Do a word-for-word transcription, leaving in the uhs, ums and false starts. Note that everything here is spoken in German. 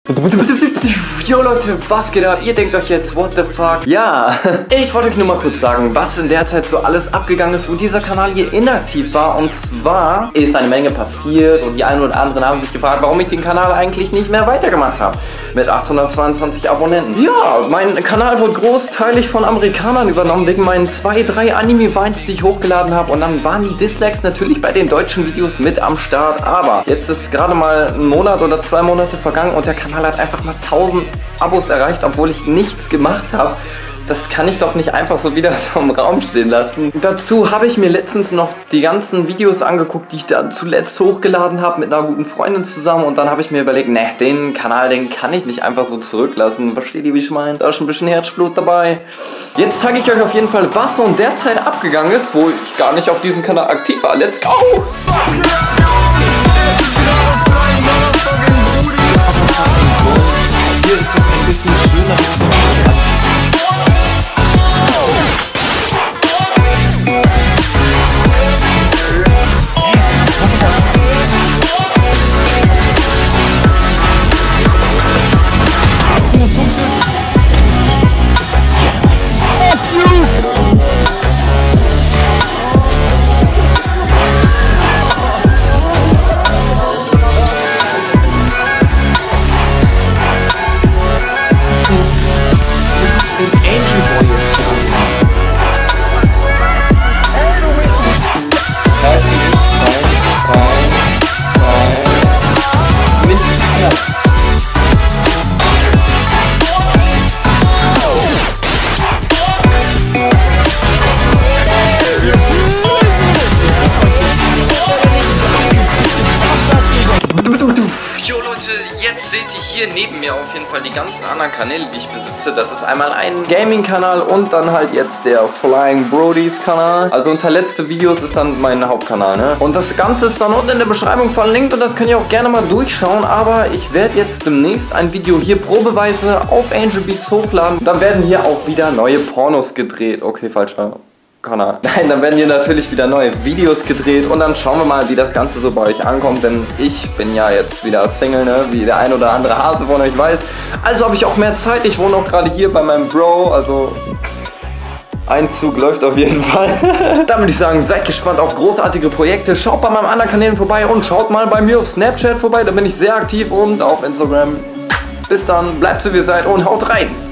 Yo Leute, was geht ab? Ihr denkt euch jetzt, what the fuck? Ja, ich wollte euch nur mal kurz sagen, was in der Zeit so alles abgegangen ist, wo dieser Kanal hier inaktiv war. Und zwar ist eine Menge passiert und die einen oder anderen haben sich gefragt, warum ich den Kanal eigentlich nicht mehr weitergemacht habe. Mit achthundertzweiundzwanzig Abonnenten. Ja, mein Kanal wurde großteilig von Amerikanern übernommen, wegen meinen zwei, drei Anime-Vines, die ich hochgeladen habe. Und dann waren die Dislikes natürlich bei den deutschen Videos mit am Start. Aber jetzt ist gerade mal ein Monat oder zwei Monate vergangen und der Kanal hat einfach mal tausend Abos erreicht, obwohl ich nichts gemacht habe. Das kann ich doch nicht einfach so wieder so im Raum stehen lassen. Dazu habe ich mir letztens noch die ganzen Videos angeguckt, die ich da zuletzt hochgeladen habe mit einer guten Freundin zusammen. Und dann habe ich mir überlegt, ne, den Kanal, den kann ich nicht einfach so zurücklassen. Versteht ihr, wie ich meine? Da ist schon ein bisschen Herzblut dabei. Jetzt zeige ich euch auf jeden Fall, was so in der Zeit abgegangen ist, wo ich gar nicht auf diesem Kanal aktiv war. Let's go! Hier ist es ein bisschen schöner. Jo Leute, jetzt seht ihr hier neben mir auf jeden Fall die ganzen anderen Kanäle, die ich besitze. Das ist einmal ein Gaming-Kanal und dann halt jetzt der Flying Brodies Kanal. Also unter letzte Videos ist dann mein Hauptkanal, ne? Und das Ganze ist dann unten in der Beschreibung verlinkt und das könnt ihr auch gerne mal durchschauen. Aber ich werde jetzt demnächst ein Video hier probeweise auf Angel Beats hochladen. Dann werden hier auch wieder neue Pornos gedreht. Okay, falscher Kanal. Nein, dann werden hier natürlich wieder neue Videos gedreht und dann schauen wir mal, wie das Ganze so bei euch ankommt, denn ich bin ja jetzt wieder Single, ne, wie der ein oder andere Hase von euch weiß. Also habe ich auch mehr Zeit, ich wohne auch gerade hier bei meinem Bro, also Einzug läuft auf jeden Fall. Dann würde ich sagen, seid gespannt auf großartige Projekte, schaut bei meinem anderen Kanälen vorbei und schaut mal bei mir auf Snapchat vorbei, da bin ich sehr aktiv und auf Instagram. Bis dann, bleibt so wie ihr seid und haut rein!